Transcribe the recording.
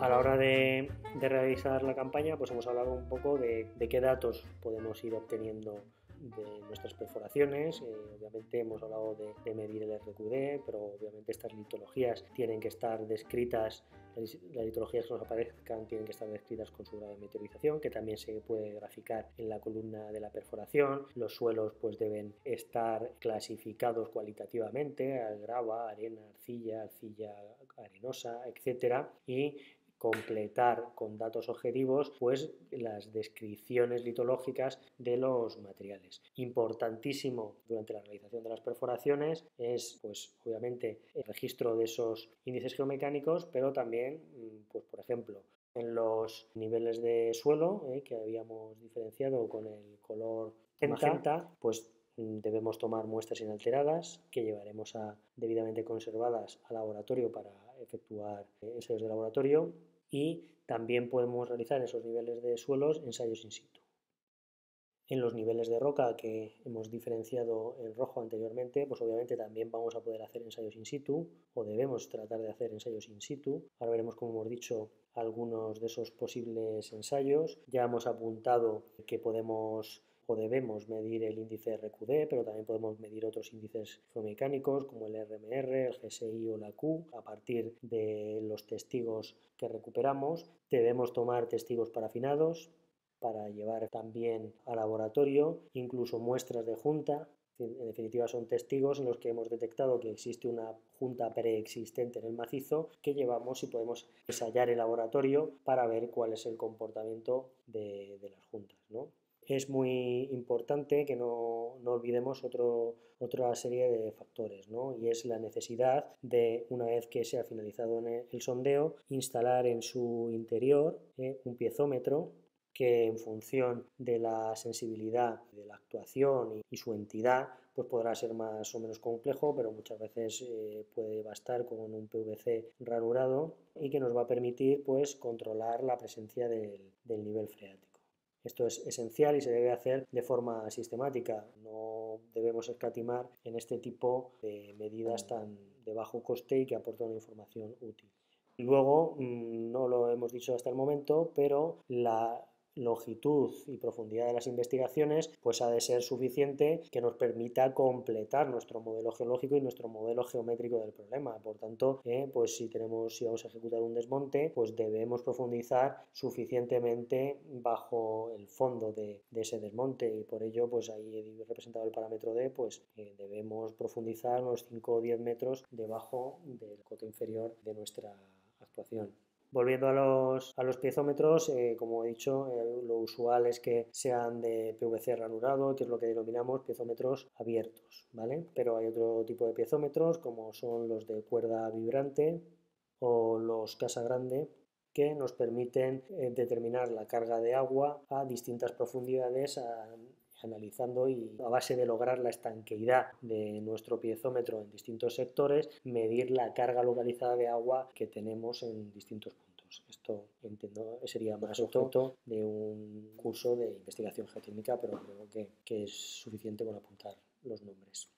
A la hora de realizar la campaña, pues hemos hablado un poco de qué datos podemos ir obteniendo de nuestras perforaciones. Obviamente hemos hablado de medir el RQD, pero obviamente estas litologías tienen que estar descritas, las litologías que nos aparezcan tienen que estar descritas con su grado de meteorización, que también se puede graficar en la columna de la perforación. Los suelos pues deben estar clasificados cualitativamente, a grava, arena, arcilla arenosa, etcétera, y completar con datos objetivos pues las descripciones litológicas de los materiales. Importantísimo durante la realización de las perforaciones es pues obviamente el registro de esos índices geomecánicos, pero también pues por ejemplo en los niveles de suelo que habíamos diferenciado con el color magenta, pues debemos tomar muestras inalteradas que llevaremos debidamente conservadas al laboratorio para efectuar ensayos de laboratorio, y también podemos realizar en esos niveles de suelos ensayos in situ. En los niveles de roca que hemos diferenciado en rojo anteriormente, pues obviamente también vamos a poder hacer ensayos in situ, o debemos tratar de hacer ensayos in situ. Ahora veremos, como hemos dicho, algunos de esos posibles ensayos. Ya hemos apuntado que podemos o debemos medir el índice RQD, pero también podemos medir otros índices geomecánicos como el RMR, el GSI o la Q, a partir de los testigos que recuperamos. Debemos tomar testigos parafinados para llevar también al laboratorio, incluso muestras de junta. En definitiva son testigos en los que hemos detectado que existe una junta preexistente en el macizo que llevamos y podemos ensayar en laboratorio para ver cuál es el comportamiento de las juntas, ¿no? Es muy importante que no olvidemos otra serie de factores, ¿no? Y es la necesidad de, una vez que se ha finalizado el sondeo, instalar en su interior un piezómetro que en función de la sensibilidad de la actuación y su entidad pues podrá ser más o menos complejo, pero muchas veces puede bastar con un PVC ranurado y que nos va a permitir pues controlar la presencia del nivel freático. Esto es esencial y se debe hacer de forma sistemática. No debemos escatimar en este tipo de medidas tan de bajo coste y que aportan una información útil. Y luego, no lo hemos dicho hasta el momento, pero la longitud y profundidad de las investigaciones pues ha de ser suficiente que nos permita completar nuestro modelo geológico y nuestro modelo geométrico del problema. Por tanto, pues si vamos a ejecutar un desmonte, pues debemos profundizar suficientemente bajo el fondo de ese desmonte, y por ello pues ahí he representado el parámetro D, pues debemos profundizar unos 5 o 10 metros debajo del coto inferior de nuestra actuación. Volviendo a los piezómetros, como he dicho, lo usual es que sean de PVC ranurado, que es lo que denominamos piezómetros abiertos, ¿vale? Pero hay otro tipo de piezómetros, como son los de cuerda vibrante o los casa grande, que nos permiten determinar la carga de agua a distintas profundidades, analizando y a base de lograr la estanqueidad de nuestro piezómetro en distintos sectores, medir la carga localizada de agua que tenemos en distintos puntos. Esto entiendo sería más objeto de un curso de investigación geotécnica, pero creo que es suficiente con apuntar los nombres.